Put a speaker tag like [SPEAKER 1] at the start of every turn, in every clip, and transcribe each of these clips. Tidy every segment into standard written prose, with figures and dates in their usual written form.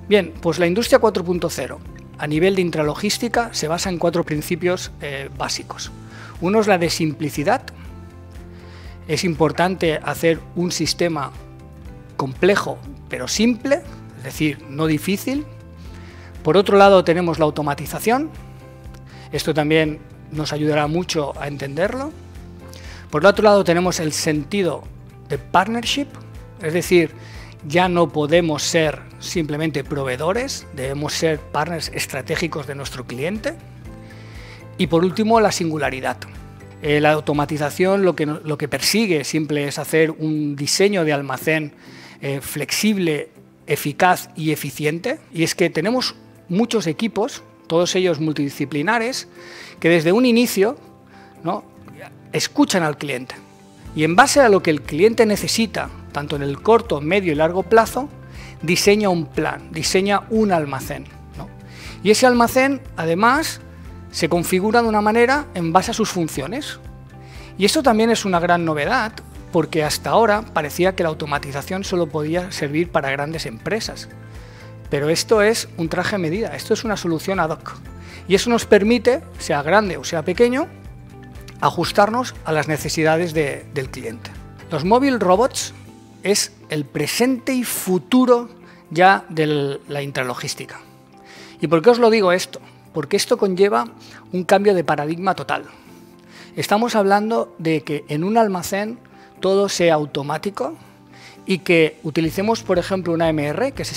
[SPEAKER 1] Bien, pues la industria 4.0 a nivel de intralogística se basa en 4 principios básicos. Uno es la de simplicidad. Es importante hacer un sistema complejo pero simple, es decir, no difícil. Por otro lado tenemos la automatización. Esto también nos ayudará mucho a entenderlo. Por otro lado tenemos el sentido de partnership, es decir, ya no podemos ser simplemente proveedores, debemos ser partners estratégicos de nuestro cliente. Y por último, la singularidad. La automatización lo que persigue siempre es hacer un diseño de almacén flexible, eficaz y eficiente. Y es que tenemos muchos equipos, todos ellos multidisciplinares, que desde un inicio, ¿no?, escuchan al cliente. Y en base a lo que el cliente necesita, tanto en el corto, medio y largo plazo, diseña un plan, diseña un almacén, ¿no? Y ese almacén, además, se configura de una manera en base a sus funciones. Y esto también es una gran novedad, porque hasta ahora parecía que la automatización solo podía servir para grandes empresas. Pero esto es un traje a medida, esto es una solución ad hoc. Y eso nos permite, sea grande o sea pequeño, ajustarnos a las necesidades del cliente. Los móvil robots es el presente y futuro ya de la intralogística. ¿Y por qué os lo digo esto? Porque esto conlleva un cambio de paradigma total. Estamos hablando de que en un almacén todo sea automático y que utilicemos, por ejemplo, una MR, que es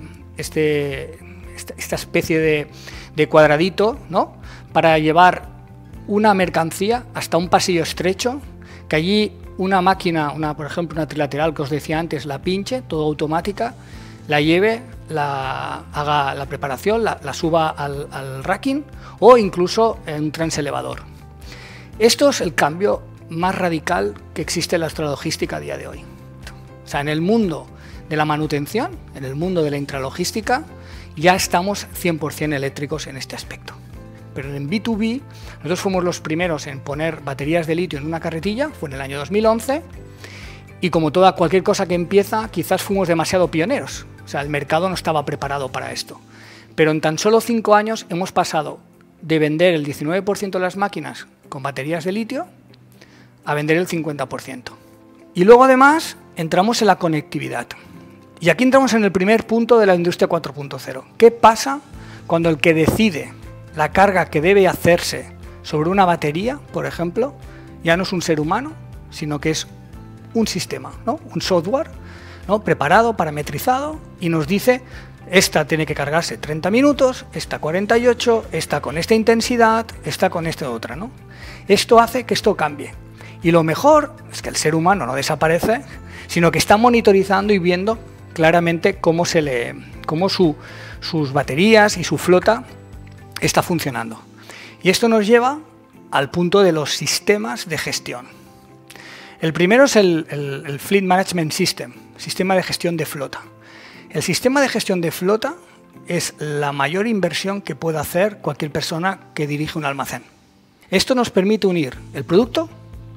[SPEAKER 1] esta especie de cuadradito, ¿no?, para llevar una mercancía hasta un pasillo estrecho, que allí una máquina, por ejemplo una trilateral que os decía antes, la pinche, todo automática, la lleve, haga la preparación, la suba al racking o incluso en un transelevador. Esto es el cambio más radical que existe en la intralogística a día de hoy. O sea, en el mundo de la manutención, en el mundo de la intralogística, ya estamos 100% eléctricos en este aspecto. Pero en B2B, nosotros fuimos los primeros en poner baterías de litio en una carretilla, fue en el año 2011, y como cualquier cosa que empieza, quizás fuimos demasiado pioneros. O sea, el mercado no estaba preparado para esto. Pero en tan solo 5 años hemos pasado de vender el 19% de las máquinas con baterías de litio a vender el 50%. Y luego además entramos en la conectividad. Y aquí entramos en el primer punto de la industria 4.0. ¿Qué pasa cuando el que decide la carga que debe hacerse sobre una batería, por ejemplo, ya no es un ser humano, sino que es un sistema, ¿no?, un software, ¿no?, preparado, parametrizado, y nos dice: esta tiene que cargarse 30 minutos, esta 48, esta con esta intensidad, esta con esta otra, ¿no? Esto hace que esto cambie. Y lo mejor es que el ser humano no desaparece, sino que está monitorizando y viendo claramente cómo sus baterías y su flota está funcionando. Y esto nos lleva al punto de los sistemas de gestión. El primero es el Fleet Management System, sistema de gestión de flota. El sistema de gestión de flota es la mayor inversión que puede hacer cualquier persona que dirige un almacén. Esto nos permite unir el producto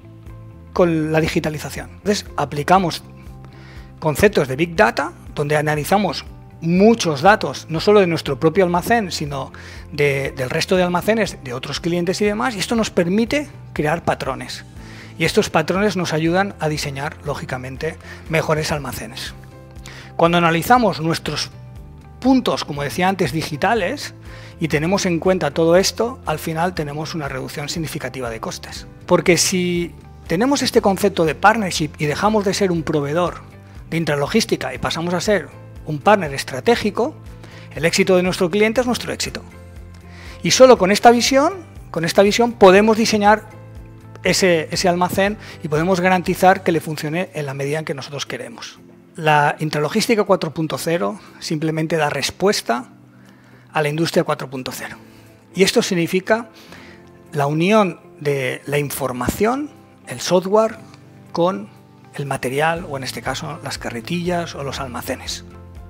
[SPEAKER 1] con la digitalización. Entonces aplicamos conceptos de Big Data, donde analizamos muchos datos, no solo de nuestro propio almacén, sino del resto de almacenes, de otros clientes y demás, y esto nos permite crear patrones. Y estos patrones nos ayudan a diseñar, lógicamente, mejores almacenes. Cuando analizamos nuestros puntos, como decía antes, digitales, y tenemos en cuenta todo esto, al final tenemos una reducción significativa de costes. Porque si tenemos este concepto de partnership y dejamos de ser un proveedor de intralogística y pasamos a ser un partner estratégico, el éxito de nuestro cliente es nuestro éxito. Y solo con esta visión podemos diseñar ese almacén y podemos garantizar que le funcione en la medida en que nosotros queremos. La intralogística 4.0 simplemente da respuesta a la industria 4.0. Y esto significa la unión de la información, el software, con el material, o en este caso las carretillas o los almacenes.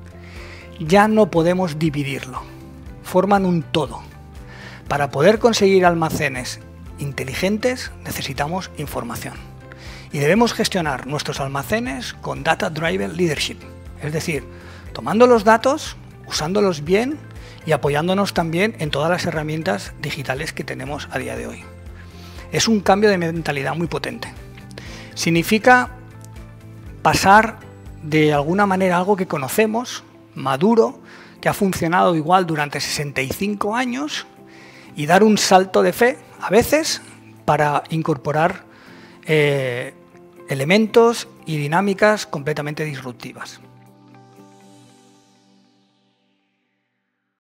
[SPEAKER 1] Ya no podemos dividirlo, forman un todo. Para poder conseguir almacenes inteligentes necesitamos información. Y debemos gestionar nuestros almacenes con Data Driven Leadership, es decir, tomando los datos, usándolos bien y apoyándonos también en todas las herramientas digitales que tenemos a día de hoy. Es un cambio de mentalidad muy potente. Significa pasar de alguna manera algo que conocemos, maduro, que ha funcionado igual durante 65 años, y dar un salto de fe, a veces, para incorporar elementos y dinámicas completamente disruptivas.